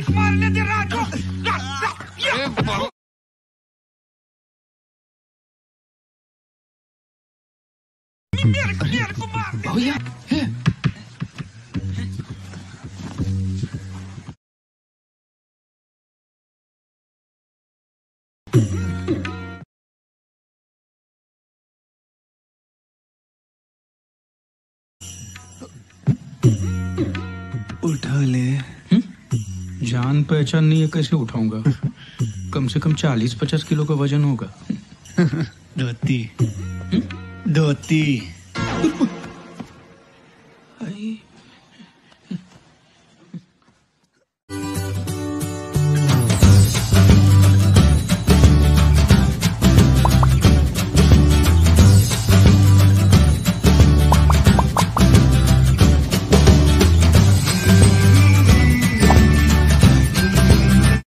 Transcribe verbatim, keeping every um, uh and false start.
मारने दे राजू। मेरे को मेरे को मार दे। भैया उठा ले। जान पहचान नहीं है, कैसे उठाऊंगा? कम से कम चालीस पचास किलो का वजन होगा। धोती धोती